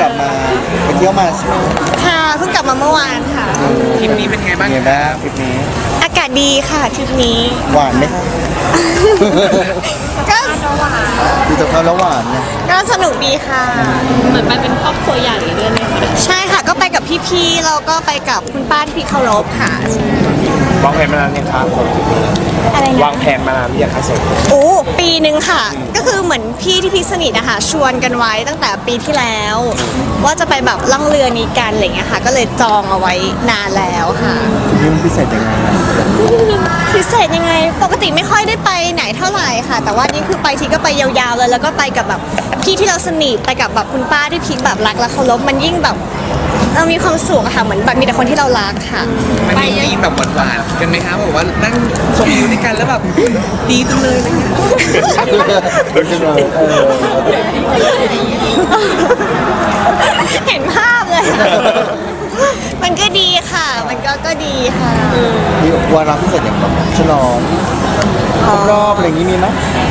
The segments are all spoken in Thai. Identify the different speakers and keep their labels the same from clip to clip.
Speaker 1: ลับมาไปเที่ยวมาใช่ไหม
Speaker 2: ค่ะเพิ่งกลับมาเมื่อวานค่ะ
Speaker 3: ทริปนี้เป็นไงบ้าง
Speaker 1: ไงบ้างทริปนี้
Speaker 2: อากาศดีค่ะทริปนี้
Speaker 1: หวานไหมคะ
Speaker 2: ก็
Speaker 1: ดูจากเขาแล้วหวานเนี่ย
Speaker 2: ก็สนุกดีค่ะ
Speaker 4: เหมือนไปเป็นครอบครัวใหญ่ด้วยไหมคะ
Speaker 2: ใช่ค่ะก็ไปกับพี่ๆเราก็ไปกับคุณป้าที่พี่เคารพค่ะ
Speaker 3: วางแผนมานานยังคะ
Speaker 2: อะไรนะ
Speaker 3: วางแผนมานานหรือยังคะสด
Speaker 2: โอ้ปีหนึ่งค่ะก็คือเหมือนพี่ที่พี่สนิทนะคะชวนกันไว้ตั้งแต่ปีที่แล้วว่าจะไปแบบล่องเรือนี้กันอะไรเงี้ยค่ะก็เลยจองเอาไว้นานแล้วค่ะ
Speaker 1: นี่มันพิเศษยังไง
Speaker 2: พิเศษยังไงปกติไม่ค่อยได้ไปไหนเท่าไหร่ค่ะแต่ว่านี่คือไปทีก็ไปยาวๆเลยแล้วก็ไปกับแบบพี่ที่เราสนิทไปกับแบบคุณป้าที่พีคแบบรักและเคารพมันยิ่งแบบเรามีความสุขอะค่ะเหมือนแบบมีแต่คนที่เรารักค่ะ
Speaker 3: มันมีซีนแบบหวานๆกันไหมคะแบบว่านั่งชมวิวด้วยกันแล้วแบบดีจังเลยอะไรเงี้ย
Speaker 2: เห็นภาพเลยมันก็ดีค่ะมันก็ดีค่ะ
Speaker 1: มีวาระพิเศษอย่างแบบฉลองรอบอะไรอย่างนี้มีไหม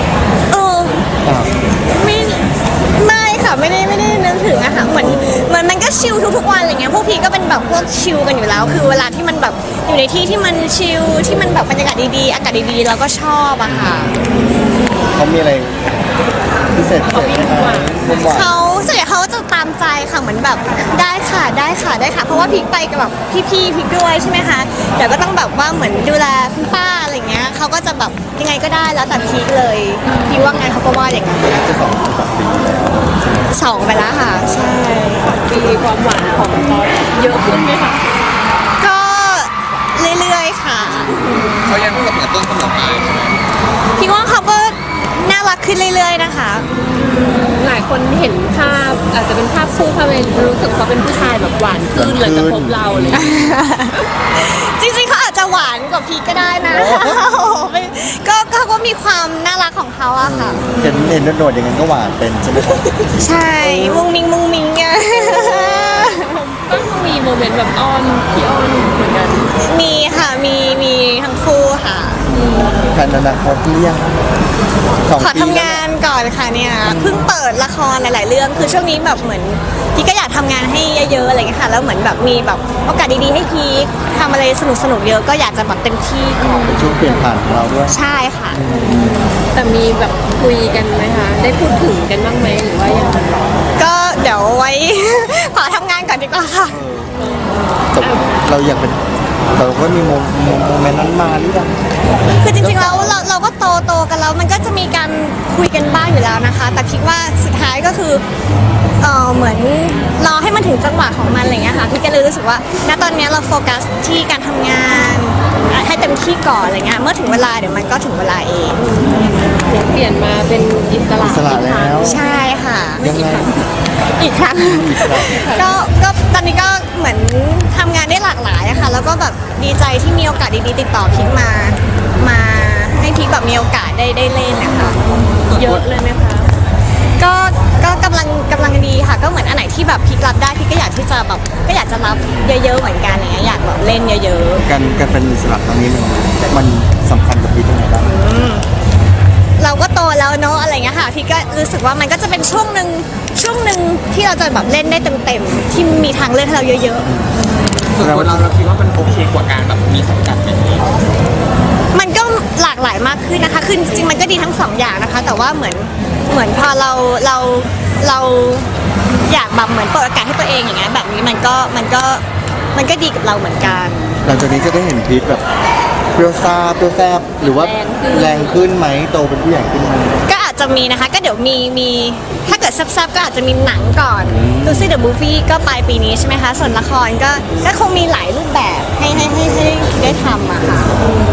Speaker 2: ไม่ค่ะไม่ได้นึกถึงอะค่ะเหมือนมันก็ชิลทุกวันอะไรเงี้ยพวกพี่ก็เป็นแบบพวกชิลกันอยู่แล้วคือเวลาที่มันแบบอยู่ในที่ที่มันชิลที่มันแบบบรรยากาศดีๆอากาศดีๆเราก็ชอบอะค่ะ
Speaker 1: เขามีอะไรพิเศษไหม
Speaker 2: เขาส่วนใหญ่เขาจะตามใจค่ะเหมือนแบบได้ค่ะเพราะว่าพีคไปกับแบบพี่พีคด้วยใช่ไหมคะเดี๋ยวก็ต้องแบบว่าเหมือนดูแลคุณป้าอะไรเงี้ยเขาก็จะแบบยังไงก็ได้แล้วแต่พีคเลยพีคว่าไงเขาก็ว่าอย่างนั้น
Speaker 1: จะ2 ปีแล้ว
Speaker 2: 2 ไปแล้วค่ะใช่
Speaker 4: ปีความหวานของเราเยอะขึ้นไหมคะ
Speaker 2: ก็เรื่อยๆค่ะ
Speaker 3: เขายังเสมอต้นเสมอปลายใช่ไหม
Speaker 2: พี่ว่าเขาก็น่ารักขึ้นเรื่อยๆนะคะ
Speaker 4: หลายคนเห็นภาพอาจจะเป็นภาพคู่ภาพเป็นรู้สึกเขาเป็นผู้ชายแบบหวานขึ้นเลยจะพบเราเลย
Speaker 2: จริงๆเขาอาจจะหวานกว่าพีก็ได้นะก็เขาก็มีความน่ารักของเขาอะค่ะ
Speaker 1: เห็นโดดอย่างนั้นก็หวานเป็นใช่ไหม
Speaker 2: ใช่มุ้งมิงเนี่ย
Speaker 4: ก็มีโมเมนต์แบบอ้อนพี่อ้อนเหมือนกัน
Speaker 2: มีค่ะมีทั้งคู่ค่ะ
Speaker 1: แผนอนาคตเรียง
Speaker 2: ขอทำงานก่อนค่ะเนี่ยเพิ่งเปิดละครหลายๆเรื่องคือช่วงนี้แบบเหมือนพี่ก็อยากทำงานให้เยอะๆอะไรอย่างเงี้ยค่ะแล้วเหมือนแบบมีแบบโอกาสดีๆให้พี่ทำอะไรสนุกๆเยอะก็อยากจะแบบเต็มที่ก่อน
Speaker 1: ช่วงเปลี่ยนผ่านของเราด้วย
Speaker 2: ใช่ค่ะ
Speaker 4: แต่มีแบบคุยกันไหมคะได้พูดถึงกันบ้างไหมหรือว่ายัง
Speaker 2: ก็เดี๋ยวไว้ขอทำงานก่อนดีกว่าค่ะ
Speaker 1: เราอยากเป็นเราก็มีโมเมนต์นั้นมาหรือยัง
Speaker 2: คือจริงๆแล้วเราก็โตกันแล้วมันก็จะมีการคุยกันบ้างอยู่แล้วนะคะแต่คิดว่าสุดท้ายก็คือเหมือนรอให้มันถึงจังหวะของมันอะไรเงี้ยค่ะพี่ก็เลยรู้สึกว่าณตอนนี้เราโฟกัสที่การทำงานให้เต็มที่ก่อนอะไรเงี้ยเมื่อถึงเวลาเดี๋ยวมันก็ถึงเวลาเอง
Speaker 4: เปลี่ยนมาเป็นอิสระ
Speaker 1: แล้ว
Speaker 2: ใช่ค่ะ
Speaker 1: ยังไง
Speaker 2: อีกครั้งก็ตอนนี้ก็เหมือนทำงานได้หลากหลายอะค่ะแล้วก็แบบดีใจที่มีโอกาสดีๆติดต่อพีคมาให้พีคแบบมีโอกาสได้เล่นนะคะ
Speaker 4: เยอะเลยไหมคะ
Speaker 2: ก็กำลังดีค่ะก็เหมือนอันไหนที่แบบพีครับได้พี่ก็อยากที่จะแบบก็อยากจะรับเยอะๆเหมือนกันอย่างเงี้ยอยากแบบเล่นเยอะ
Speaker 1: ๆการเป็นอิสระครั้งนี้มันสำคัญกับพีคยังไงบ้าง
Speaker 2: เราก็โตแล้วเนาะอะไรเงี้ยค่ะพี่ก็รู้สึกว่ามันก็จะเป็นช่วงหนึ่งที่เราจะแบบเล่นได้เต็มที่มีทางเลือกให้เราเยอะ
Speaker 3: ๆส่วนตัวเราคิดว่ามันโอเคกว่าการแบบมีสังกัดแบบนี้
Speaker 2: มันก็หลากหลายมากขึ้นนะคะคือจริงๆมันก็ดีทั้ง2 อย่างนะคะแต่ว่าเหมือนพอเราอยากแบบเหมือนเปิดโอกาสให้ตัวเองอย่างเงี้ยแบบนี้มันก็ดีกับเราเหมือนกัน
Speaker 1: หลังจากนี้จะได้เห็นพีคแบบเปรี้ยวซ่าเปรี้ยวแซ่บหรือว่าแรงขึ้นไหมโตเป็นผู้ใหญ่ขึ้นไหม
Speaker 2: ก็อาจจะมีนะคะก็เดี๋ยวมีถ้าเกิดแซ่บๆก็อาจจะมีหนังก่อนดูซี่เดอะมูฟวี่ก็ปลายปีนี้ใช่ไหมคะส่วนละครก็คงมีหลายรูปแบบให้ได้ทำอะค่ะ